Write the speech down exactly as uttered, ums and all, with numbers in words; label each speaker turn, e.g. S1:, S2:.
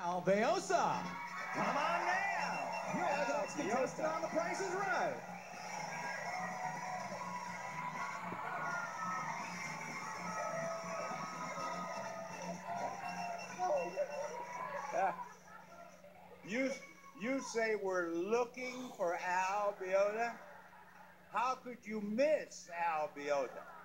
S1: Al Beosa.
S2: Come on now.
S1: You're our next contestant on The Price is Right.
S2: Uh, you, you say we're looking for Al Beosa? How could you miss Al Beosa?